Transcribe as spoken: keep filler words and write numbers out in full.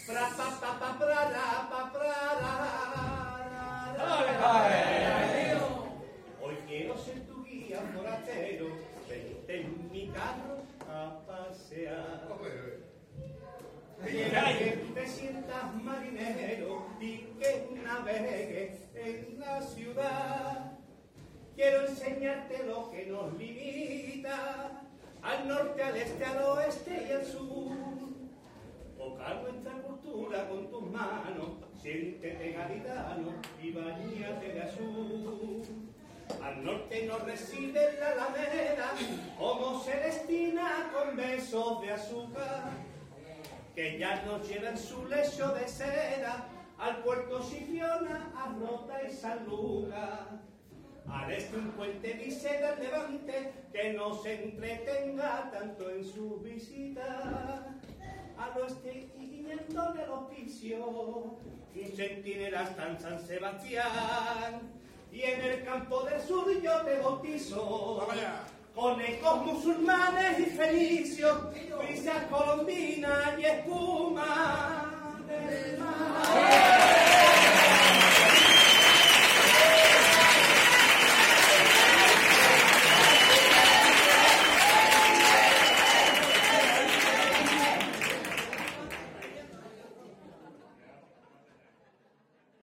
Pra, pa, pa, pa, pra, ra, pa, pra, ra, ra, ra. Hoy quiero ser tu guía forastero, vente en mi carro a pasear. Quiero que te sientas marinero y que navegues en la ciudad. Quiero enseñarte lo que nos limita, al norte, al este, al oeste y al sur. Tocar nuestra cultura con tus manos, siéntete gaditano y bañate de azul. Al norte nos reside la alameda, como Celestina con besos de azúcar, que ya nos lleva en su lecho de seda, al puerto Sifiona, a Rota y San Lucas. Al este un puente dice del Levante, que nos entretenga tanto en su visita. Al oeste y guiñando del hospicio, un centinela está en San Sebastián. Y en el campo del sur yo te bautizo, con ecos musulmanes y felicios, brisas colombinas y espuma.